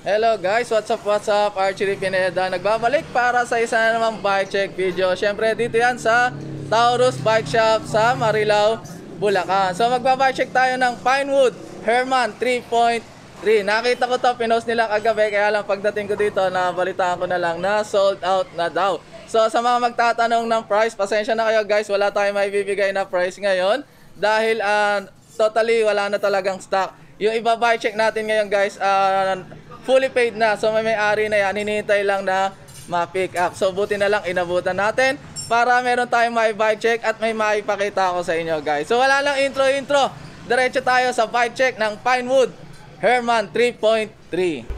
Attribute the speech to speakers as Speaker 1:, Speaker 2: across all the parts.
Speaker 1: Hello guys, what's up, Archery Pineda. Nagbabalik para sa isa na namang bike check video. Siyempre dito yan sa Taurus Bike Shop sa Marilao, Bulacan. So magbabike check tayo ng Pinewood Herman 3.3. Nakita ko to, pinost nila kagabi, kaya lang pagdating ko dito, nabalitaan ko na lang na sold out na daw. So sa mga magtatanong ng price, pasensya na kayo guys, wala tayong maibibigay na price ngayon dahil totally wala na talagang stock. Yung iba bike check natin ngayon guys, fully paid na. So may-ari na yan, hinihintay lang na ma-pick up. So buti na lang inabutan natin para meron tayong may bike check at may maipakita ako sa inyo guys. So wala lang intro. Diretso tayo sa bike check ng Pinewood Herman 3.3.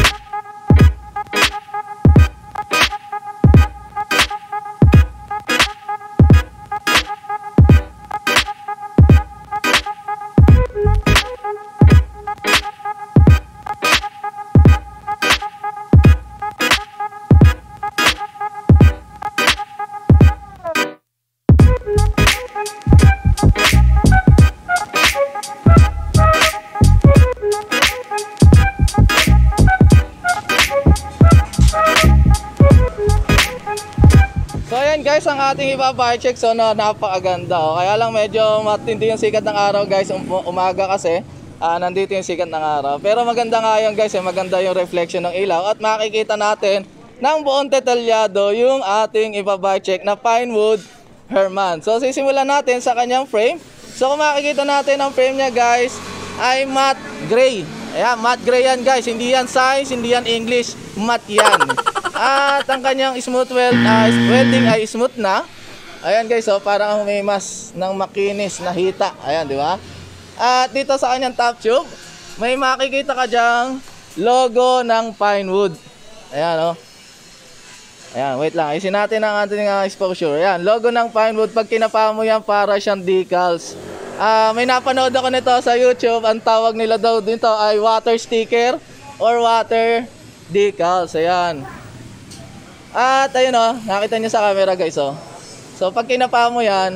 Speaker 1: So ayan guys, ang ating ibabike check. So napakaganda kaya lang medyo matindi yung sikat ng araw guys, umaga kasi nandito yung sikat ng araw. Pero maganda nga yun guys, maganda yung reflection ng ilaw. At makikita natin ng buong detalyado yung ating ibabike check na Pinewood Herman. So sisimulan natin sa kanyang frame. So kung makikita natin ang frame niya guys ay matte gray. Ayan, matte gray yan guys, hindi yan science, hindi yan English, matte yan. At ang kanyang welding ay smooth na. Ayan guys, so parang may mas ng makinis na hita. Ayan, di ba? At dito sa kanyang top tube, may makikita ka dyang logo ng Pinewood. Ayan, oh. Ayan, wait lang. Ayusin natin ang ating exposure. Ayan, logo ng Pinewood. Pag kinapa mo yan, para siyang decals. May napanood ako nito sa YouTube. Ang tawag nila daw dito ay water sticker or water decals. Ayan. At ayun o, nakita nyo sa camera guys o. So pag kinapa mo yan,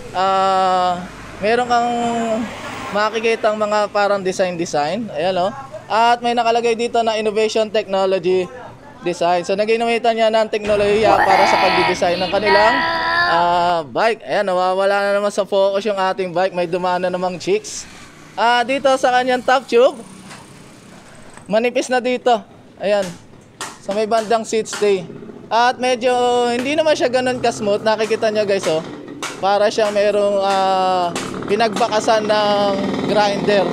Speaker 1: meron kang makikita ang mga parang design. Ayan o. At may nakalagay dito na Innovation Technology Design. So nag-inumitan niya ng teknolohiya para sa pag-design ng kanilang bike. Ayan, nawawala na naman sa focus yung ating bike. May dumaan na namang chicks. Dito sa kanyang top tube, manipis na dito. Ayan, sa may bandang seat stay. At medyo hindi naman siya ganun ka-smooth. Nakikita nyo guys oh. Para siyang merong pinagbakasan ng grinder.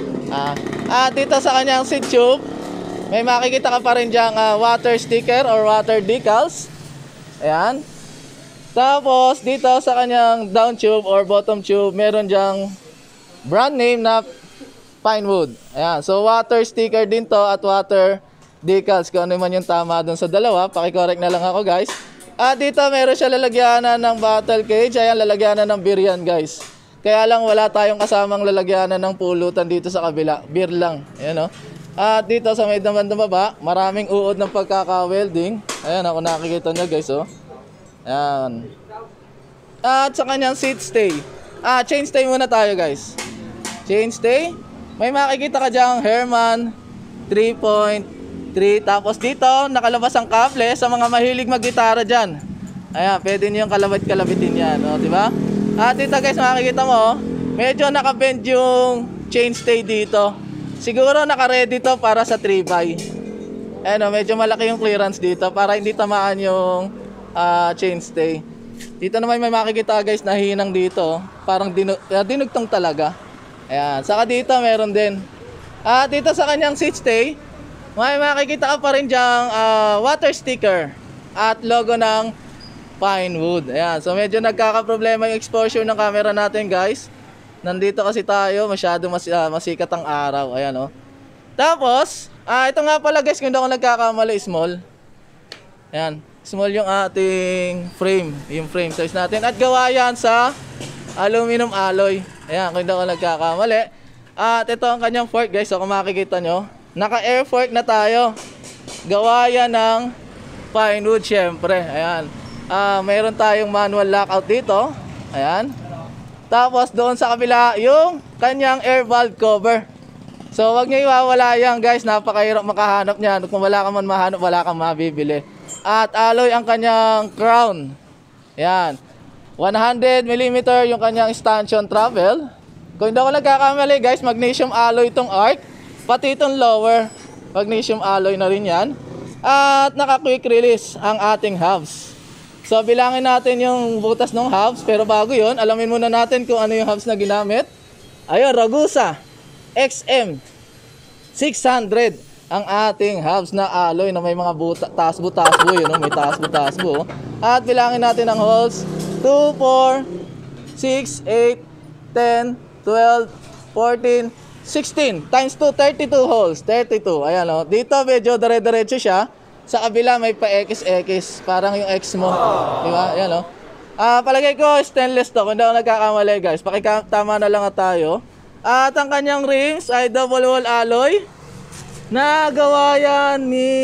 Speaker 1: At dito sa kanyang seat tube, may makikita ka pa rin dyang water sticker or water decals. Ayan. Tapos dito sa kanyang down tube or bottom tube, meron dyang brand name na Pinewood. Ayan. So water sticker din to at water decals, kung ano man yung tama dun sa dalawa, paki-correct na lang ako guys. At dito meron siya lalagyanan ng bottle cage. Ayan, lalagyanan ng beer yan guys. Kaya lang wala tayong kasamang lalagyanan ng pulutan dito sa kabila, beer lang. Ayan o. At dito sa may damandang baba, maraming uod ng pagkaka-welding. Ayan ako, nakikita nyo guys o. Ayan. At sa kanyang seat stay, chain stay muna tayo guys. Chain stay, may makikita ka dyang Herman 3.3. Tapos dito, nakalabas ang kable sa mga mahilig mag-gitara dyan. Ayan, pwede nyo yung kalabitin yan, o, diba? At dito guys, makikita mo, medyo nakabend yung chainstay dito. Siguro naka-ready to para sa 3x. Ayan o, medyo malaki yung clearance dito para hindi tamaan yung chainstay. Dito naman may makikita guys na hinang dito. Parang dinugtong talaga. Ayan, saka dito meron din. At dito sa kanyang seat stay, may makikita ka pa rin dyang water sticker at logo ng Pinewood. Ayan, so medyo nagkakaproblema yung exposure ng camera natin guys. Nandito kasi tayo, masyadong masikat ang araw. Ayan o. Tapos, ito nga pala guys, kung hindi ako nagkakamali, small. Ayan, small yung ating frame. Yung frame size natin. At gawa yan sa aluminum alloy. Ayan, kung hindi ako nagkakamali. At ito ang kanyang fork guys. So kung makikita nyo, naka-air fork na tayo. Gawa yan ng Pinewood syempre. Ayan. Mayroon tayong manual lockout dito. Ayan. Tapos doon sa kabila yung kanyang air valve cover. So wag niyo iwawala yan guys, napakahirap makahanap niyan. Kung wala ka man mahanap, wala kang mabibili. At alloy ang kanyang crown. Yan. 100mm yung kanyang stanchion travel. Kung hindi ako nagkakamali guys, magnesium alloy itong arc. Pati itong lower, magnesium alloy na rin yan. At naka quick release ang ating hubs. So bilangin natin yung butas ng hubs. Pero bago yun, alamin muna natin kung ano yung hubs na ginamit. Ayun, Ragusa XM 600 ang ating hubs na alloy na may mga taas-butasbo. Yun, may taas-butasbo. At bilangin natin ang holes. 2, 4, 6, 8, 10, 12, 14, 16 times 2, 32 holes. 32. Ayan o. Dito medyo dire-diretso siya. Sa kabila may pa-X-X. Parang yung X mo. Diba? Ayan o. Palagay ko stainless to. Kung hindi ako nagkakamali guys. Pakitama na lang tayo. At ang kanyang rims ay double wall alloy. Na gawa yan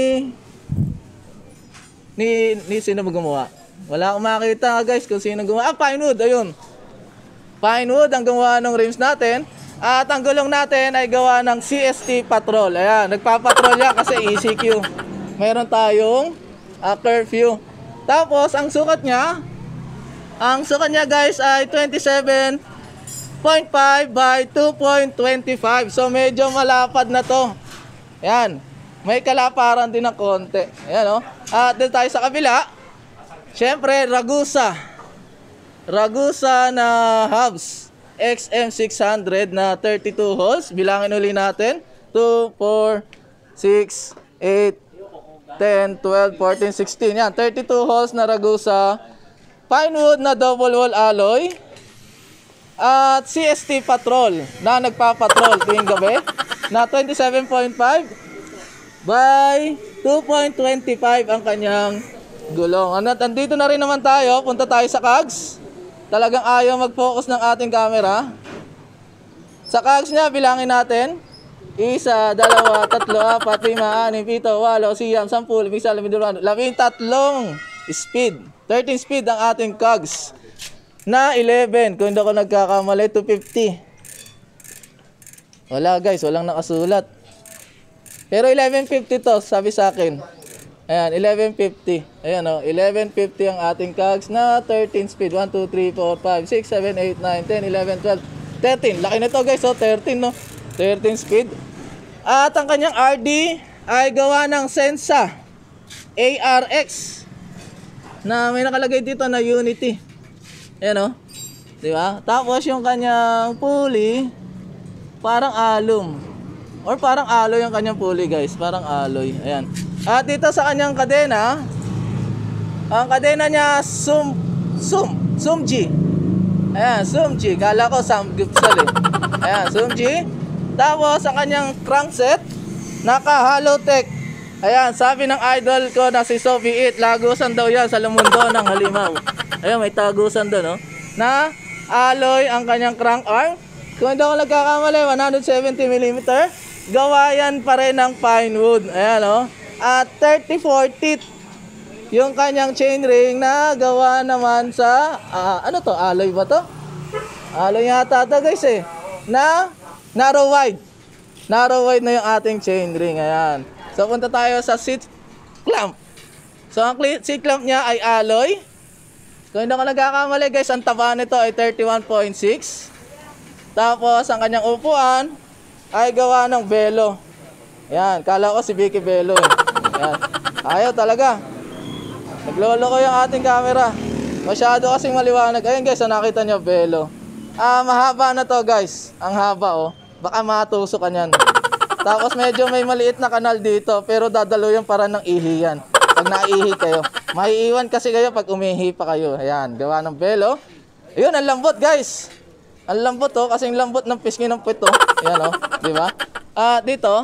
Speaker 1: ni sino ba gumawa? Wala akong makita guys kung sino gumawa. Pinewood. Ayun. Pinewood ang gumawa ng rims natin. At ang gulong natin ay gawa ng CST Patrol. Ayan, nagpapatrol yan kasi ECQ. Meron tayong curfew. Tapos ang sukat niya guys ay 27.5 by 2.25. So medyo malapad na to. Ayan, may kalaparan din ng konti. Ayan o. At dito tayo sa kabila. Siyempre, Ragusa na hubs. XM600 na 32 holes. Bilangin uli natin. 2, 4, 6, 8, 10, 12, 14, 16. Yan, 32 holes na Ragusa. Pinewood na double wall alloy. At CST Patrol na nagpapatrol tuwing gabi na 27.5 by 2.25 ang kanyang gulong. Andito na rin naman tayo. Punta tayo sa cogs. Talagang ayaw mag-focus ng ating camera. Sa cogs niya, bilangin natin. 1, 2, 3, 4, 5, 6, 7, 8, 9, 10, 11, 12, 13 speed. 13 speed ang ating cogs. Na 11. Kung hindi ako nagkakamali, 250. Wala guys, walang nakasulat. Pero 1150 to, sabi sa akin. Ayan, 1150. Ayan o, 1150 ang ating cogs na 13 speed. 1, 2, 3, 4, 5, 6, 7, 8, 9, 10, 11, 12, 13. Laki na to guys, so 13 no. 13 speed. At ang kanyang RD ay gawa ng Sensa ARX na may nakalagay dito na Unity. Ayan o. Diba? Tapos yung kanyang pulley, parang alum. Or parang alloy ang kanyang pulley guys. Parang alloy. Ayan. At dito sa kanyang kadena, ang kadena niya Sumji. Ayan, Sumji. Kala ko Samgyeopsal eh. Ayan, Sumji. Tapos ang kanyang crankset, naka Halotech. Ayan, sabi ng idol ko na si Sophie It, lagusan daw yan sa Lumundo ng Halimaw. Ayan, may tagusan doon, no? Na alloy ang kanyang crank arm. Kung hindi ako nagkakamali, 170mm. Gawa yan pa rin ng Pinewood. Ayan, no? At 34 teeth yung kanyang chainring na gawa naman sa ano to? Alloy ba to? Alloy yata to guys eh. Na narrow wide. Narrow wide na yung ating chainring. Ayan. So punta tayo sa seat clamp. So ang seat clamp niya ay alloy. Kung hindi ako nagkakamali guys, ang taba nito ay 31.6. Tapos ang kanyang upuan ay gawa ng Velo. Ayan, kala ko si Vicky Velo eh. Ayan. Ayaw talaga. Nagloloko yung ating camera. Masyado kasing maliwanag. Ayun guys, nakita nyo Velo. Mahaba na to guys. Ang haba oh. Baka matusok ka nyan. Tapos medyo may maliit na kanal dito. Pero dadalo yung para ng ihi yan. Pag naihi kayo. Maiiwan kasi kayo pag umihi pa kayo. Ayan, gawa ng Velo. Ayun, ang lambot guys. Ang lambot oh. Kasing lambot ng pisngi ng puwit oh. Ayan oh. Diba? Dito.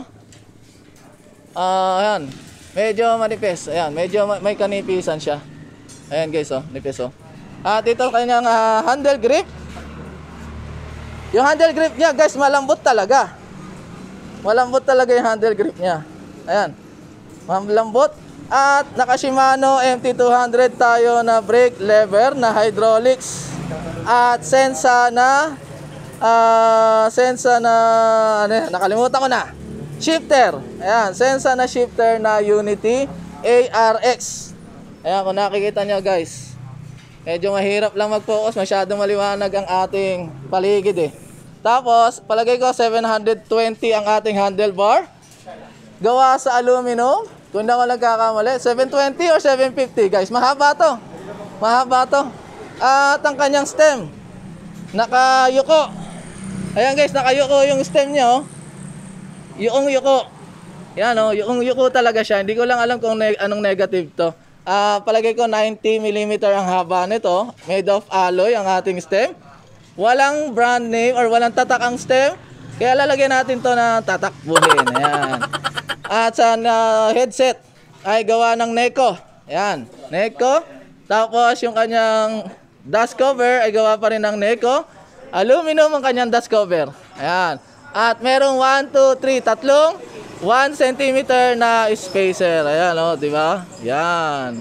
Speaker 1: Ayan. Medyo manipis. Ayan, medyo may kanipisan siya. Ayan guys, oh, nipis oh. Dito kanyang handle grip. Yung handle grip niya, guys, malambot talaga. Malambot talaga yung handle grip niya. Ayan. Malambot. At naka Shimano MT200 tayo na brake lever na hydraulics. At Sensa na Sensa na, ano yan, nakalimutan ko na. Shifter. Ayan, Sensa na shifter na Unity ARX. Ayan, kung nakikita nyo guys. Medyo mahirap lang mag-focus, masyadong maliwanag ang ating paligid eh. Tapos, palagay ko 720 ang ating handlebar. Gawa sa aluminum. Kung na ako nagkakamali, 720 or 750 guys. Mahaba to. Mahaba to. At ang kanyang stem, nakayuko. Ayan guys, nakayuko yung stem niya oh. Yukong-yuko. Yan oh, yukong-yuko talaga siya. Hindi ko lang alam kung anong negative to. Palagay ko 90mm ang haba nito. Made of alloy ang ating stem. Walang brand name or walang tatak ang stem. Kaya lalagyan natin to na tatakbuhin. Ayan. At sa headset ay gawa ng Neko. Ayan, Neko. Tapos yung kanyang dust cover ay gawa pa rin ng Neko. Aluminum ang kanyang dust cover. Ayan. At merong 1, 2, 3, tatlong 1 cm na spacer. Ayan o, di ba? Yan.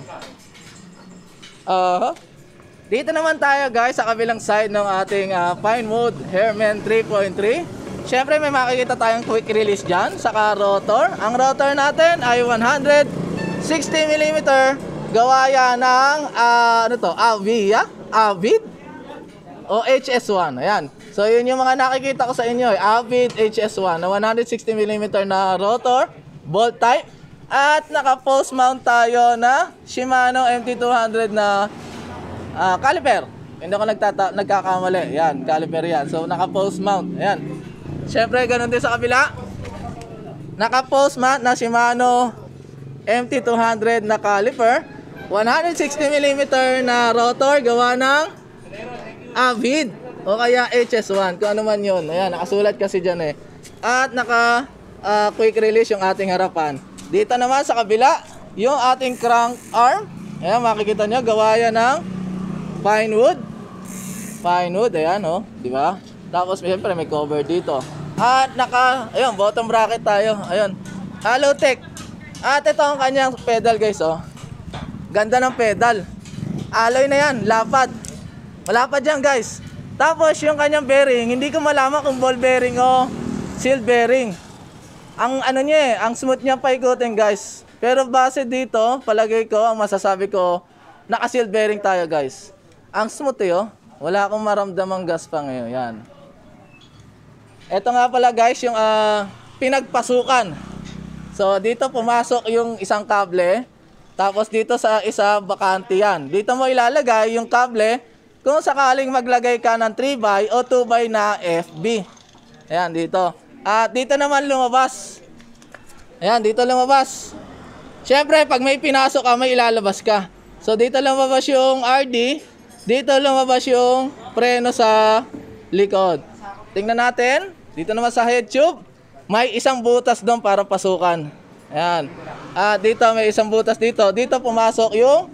Speaker 1: Dito naman tayo guys sa kabilang side ng ating Pinewood Hairman 3.3. Syempre may makikita tayong quick release dyan. Saka rotor. Ang rotor natin ay 160mm. Gawa yan ng Avid o HS1. Ayan. So yun yung mga nakikita ko sa inyo, Avid HS1 na 160mm na rotor, bolt type, at naka-post mount tayo na Shimano MT200 na caliper. Hindi ako nagkakamali. Yan, caliper yan. So naka-post mount. Ayan. Syempre ganun din sa kabila. Naka-post mount na Shimano MT200 na caliper, 160mm na rotor gawa ng Avid o kaya HS1, kung ano man yun. Ayan, nakasulat kasi dyan eh. At naka quick release yung ating harapan. Dito naman sa kabila, yung ating crank arm. Ayan, makikita nyo, gawa yan ng Pinewood. Pinewood, ayan o, di ba? Tapos siyempre may cover dito. At ayun, bottom bracket tayo. Ayun, Halotech. At ito ang kanyang pedal guys oh. Ganda ng pedal. Alloy na yan, lapad. Malapad yan guys. Tapos yung kanyang bearing, hindi ko malaman kung ball bearing o seal bearing. Ang ano niya eh, ang smooth niya paikutin guys. Pero base dito, palagay ko, ang masasabi ko, naka-seal bearing tayo guys. Ang smooth eh oh. Wala akong maramdamang gas pa ngayon. Yan. Ito nga pala guys, yung pinagpasukan. So dito pumasok yung isang kable. Tapos dito sa isa, bakante yan. Dito mo ilalagay yung kable kung sakaling maglagay ka ng 3x o 2x na FB. Ayan, dito. At dito naman lumabas. Ayan, dito lumabas. Siyempre, pag may pinasok ka, may ilalabas ka. So, dito lumabas yung RD. Dito lumabas yung preno sa likod. Tingnan natin. Dito naman sa head tube, may isang butas doon para pasukan. Ayan. At dito may isang butas dito. Dito pumasok yung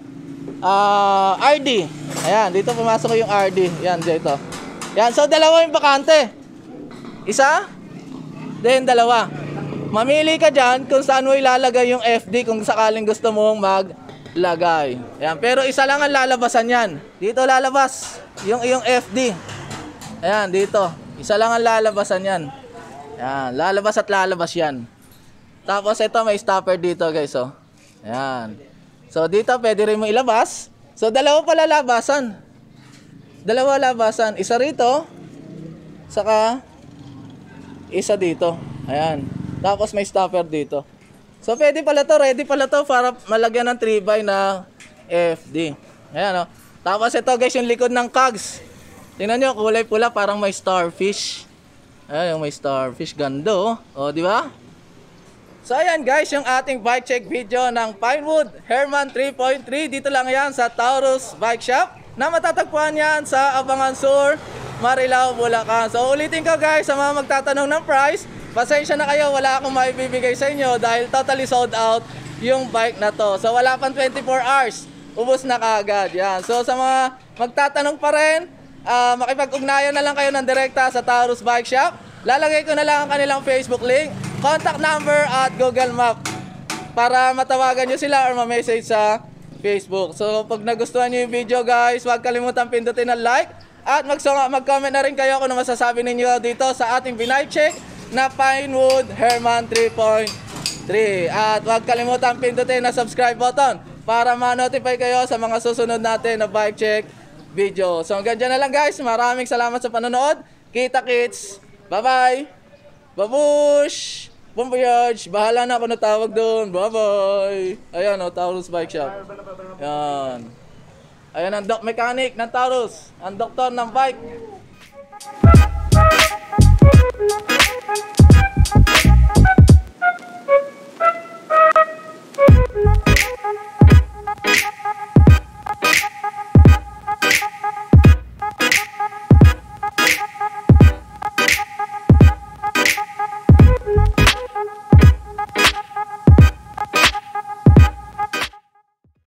Speaker 1: RD. Ayan, dito pumasok yung RD. Ayan, dito. Ayan, so dalawa yung bakante. Isa, then dalawa. Mamili ka dyan kung saan mo ilalagay yung FD kung sakaling gusto mong maglagay. Ayan, pero isa lang ang lalabasan yan. Dito lalabas yung FD. Ayan, dito. Isa lang ang lalabasan yan. Ayan, lalabas at lalabas yan. Tapos ito may stopper dito guys oh. Ayan. So dito pwede rin mo ilabas. So dalawa pala labasan. Dalawa labasan. Isa rito. Saka isa dito. Ayan. Tapos may stopper dito. So pwede pala to. Ready pala to para malagyan ng 3x na FD. Ayan o. Tapos ito guys yung likod ng cogs. Tingnan nyo kulay pula parang may starfish. Ayan yung may starfish. Ganda oh. O di ba? So ayan guys, yung ating bike check video ng Pinewood Hairman 3.3. Dito lang yan sa Taurus Bike Shop na matatagpuan yan sa Abangan Sur, Marilao, Bulacan. So ulitin ko guys sa mga magtatanong ng price, pasensya na kayo, wala akong maibibigay sa inyo dahil totally sold out yung bike na to. So wala pang 24 hours, ubos na kaagad. Yan. So sa mga magtatanong pa rin, makipag-ugnayan na lang kayo ng direkta sa Taurus Bike Shop. Lalagay ko na lang ang kanilang Facebook link, contact number at Google Map para matawagan nyo sila or ma-message sa Facebook. So pag nagustuhan nyo yung video guys, huwag kalimutan pindutin ang like At mag-comment na rin kayo kung ano masasabi ninyo dito sa ating bike check na Pinewood Herman 3.3. At huwag kalimutan pindutin na subscribe button para ma-notify kayo sa mga susunod natin na bike check video. So hanggang dyan na lang guys. Maraming salamat sa panonood. Kita kits. Bye-bye. Babush! Bon voyage! Bahala na ako na tawag doon. Bye-bye! Ayan o, Taurus Bike Shop. Ayan. Ayan ang mechanic ng Taurus. Ang doktor ng bike.